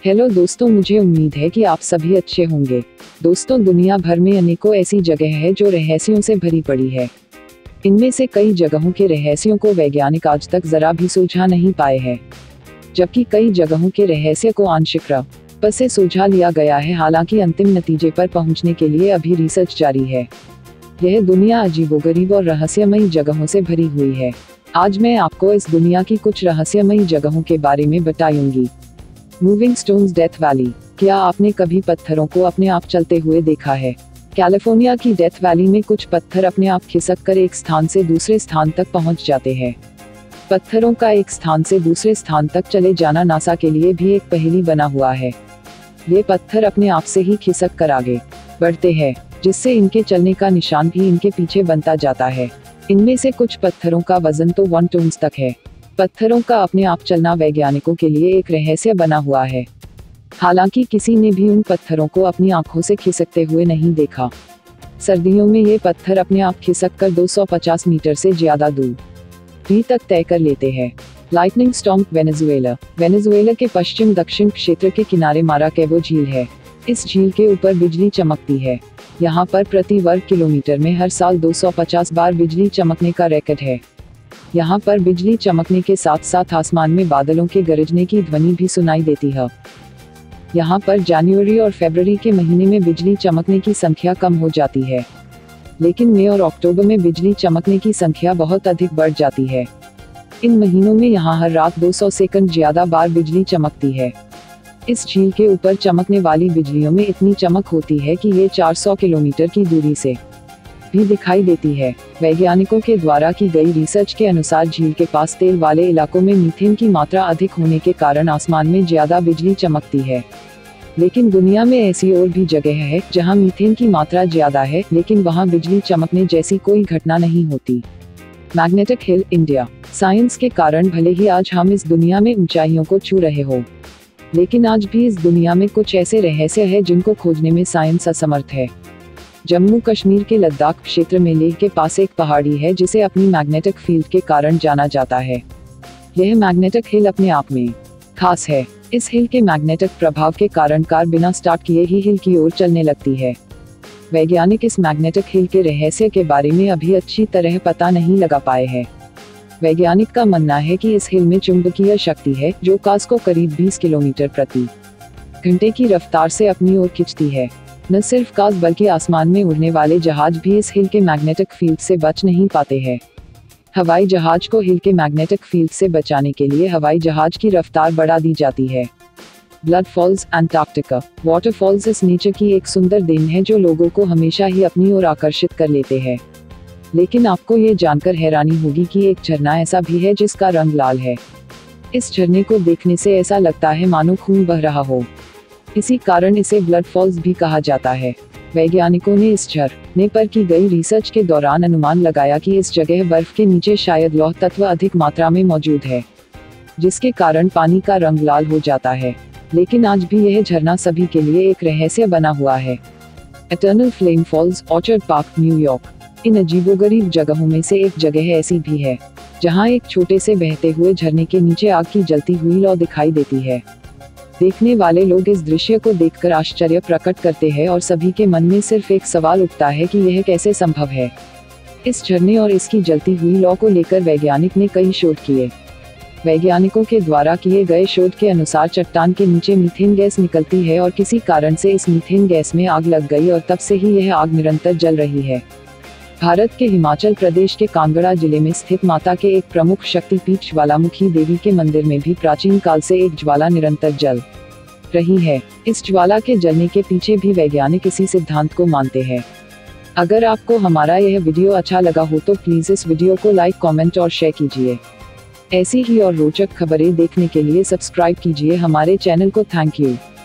Hello दोस्तों, मुझे उम्मीद है कि आप सभी अच्छे होंगे। दोस्तों, दुनिया भर में अनेकों ऐसी जगह है जो रहस्यों से भरी पड़ी है। इनमें से कई जगहों के रहस्यों को वैज्ञानिक आज तक जरा भी सुलझा नहीं पाए हैं, जबकि कई जगहों के रहस्य को आंशिक रूप से सुलझा लिया गया है। हालांकि अंतिम नतीजे पर पहुंचने के लिए अभी रिसर्च जारी है। यह दुनिया अजीबोगरीब और रहस्यमयी जगहों से भरी हुई है। आज मैं आपको इस दुनिया की कुछ रहस्यमयी जगहों के बारे में बताऊंगी। Moving stones Death Valley. क्या आपने कभी पत्थरों को अपने आप चलते हुए देखा है? कैलिफोर्निया की डेथ वैली में कुछ पत्थर अपने आप खिसक कर एक स्थान से दूसरे स्थान तक पहुंच जाते हैं। पत्थरों का एक स्थान से दूसरे स्थान तक चले जाना नासा के लिए भी एक पहेली बना हुआ है। ये पत्थर अपने आप से ही खिसक कर आगे बढ़ते हैं, जिससे इनके चलने का निशान भी इनके पीछे बनता जाता है। इनमें से कुछ पत्थरों का वजन तो 1 टन तक है। पत्थरों का अपने आप चलना वैज्ञानिकों के लिए एक रहस्य बना हुआ है। हालांकि किसी ने भी उन पत्थरों को अपनी आंखों से खिसकते हुए नहीं देखा। सर्दियों में ये पत्थर अपने आप खिसक कर 250 मीटर से ज्यादा दूरी तक तय कर लेते हैं। Lightning storm. वेनेजुएला के पश्चिम दक्षिण क्षेत्र के किनारे माराकेबो झील है। इस झील के ऊपर बिजली चमकती है। यहाँ पर प्रति वर्ग किलोमीटर में हर साल 250 बार बिजली चमकने का रिकॉर्ड है। यहाँ पर बिजली चमकने के साथ साथ आसमान में बादलों के गरजने की ध्वनि भी सुनाई देती है। यहाँ पर जनवरी और फरवरी के महीने में बिजली चमकने की संख्या कम हो जाती है, लेकिन मई और अक्टूबर में बिजली चमकने की संख्या बहुत अधिक बढ़ जाती है। इन महीनों में यहाँ हर रात 200 सेकंड ज्यादा बार बिजली चमकती है। इस झील के ऊपर चमकने वाली बिजलियों में इतनी चमक होती है कि ये 400 किलोमीटर की दूरी से भी दिखाई देती है। वैज्ञानिकों के द्वारा की गई रिसर्च के अनुसार झील के पास तेल वाले इलाकों में मीथेन की मात्रा अधिक होने के कारण आसमान में ज्यादा बिजली चमकती है। लेकिन दुनिया में ऐसी और भी जगह है जहां मीथेन की मात्रा ज्यादा है, लेकिन वहां बिजली चमकने जैसी कोई घटना नहीं होती। Magnetic hill, India. साइंस के कारण भले ही आज हम इस दुनिया में ऊंचाइयों को छू रहे हो, लेकिन आज भी इस दुनिया में कुछ ऐसे रहस्य हैं जिनको खोजने में साइंस असमर्थ है। जम्मू कश्मीर के लद्दाख क्षेत्र में लेह के पास एक पहाड़ी है जिसे अपनी मैग्नेटिक फील्ड के कारण जाना जाता है। यह मैग्नेटिक हिल अपने आप में खास है। इस हिल के मैग्नेटिक प्रभाव के कारण कार बिना स्टार्ट किए ही हिल की ओर चलने लगती है। वैज्ञानिक इस मैग्नेटिक हिल के रहस्य के बारे में अभी अच्छी तरह पता नहीं लगा पाए हैं। वैज्ञानिक का मानना है कि इस हिल में चुंबकीय शक्ति है जो कार्स को करीब 20 किलोमीटर प्रति घंटे की रफ्तार से अपनी ओर खींचती है। न सिर्फ कार्स बल्कि आसमान में उड़ने वाले जहाज भी इस हिल के मैग्नेटिक फील्ड से बच नहीं पाते हैं। हवाई जहाज को हिल के मैग्नेटिक फील्ड से बचाने के लिए हवाई जहाज की रफ्तार बढ़ा दी जाती है। Blood Falls, Antarctica. वाटरफॉल्स इस नेचर की एक सुंदर देन है जो लोगों को हमेशा ही अपनी ओर आकर्षित कर लेते हैं। लेकिन आपको ये जानकर हैरानी होगी कि एक झरना ऐसा भी है जिसका रंग लाल है। इस झरने को देखने से ऐसा लगता है मानो खून बह रहा हो। इसी कारण इसे ब्लड फॉल्स भी कहा जाता है। वैज्ञानिकों ने इस झरने पर की गई रिसर्च के दौरान अनुमान लगाया कि इस जगह बर्फ के नीचे शायद लौह तत्व अधिक मात्रा में मौजूद है, जिसके कारण पानी का रंग लाल हो जाता है। लेकिन आज भी यह झरना सभी के लिए एक रहस्य बना हुआ है। Eternal flame falls, orchard park, New York. इन अजीबोगरीब जगहों में से एक जगह ऐसी भी है जहां एक छोटे से बहते हुए झरने के नीचे आग की जलती हुई लौ दिखाई देती है। देखने वाले लोग इस दृश्य को देखकर आश्चर्य प्रकट करते हैं और सभी के मन में सिर्फ एक सवाल उठता है कि यह कैसे संभव है। इस झरने और इसकी जलती हुई लौ को लेकर वैज्ञानिक ने कई शोध किए। वैज्ञानिकों के द्वारा किए गए शोध के अनुसार चट्टान के नीचे मीथेन गैस निकलती है और किसी कारण से इस मीथेन गैस में आग लग गई और तब से ही यह आग निरंतर जल रही है। भारत के हिमाचल प्रदेश के कांगड़ा जिले में स्थित माता के एक प्रमुख शक्तिपीठ ज्वालामुखी देवी के मंदिर में भी प्राचीन काल से एक ज्वाला निरंतर जल रही है। इस ज्वाला के जलने के पीछे भी वैज्ञानिक इसी सिद्धांत को मानते हैं। अगर आपको हमारा यह वीडियो अच्छा लगा हो तो प्लीज इस वीडियो को लाइक, कमेंट और शेयर कीजिए। ऐसी ही और रोचक खबरें देखने के लिए सब्सक्राइब कीजिए हमारे चैनल को। Thank you.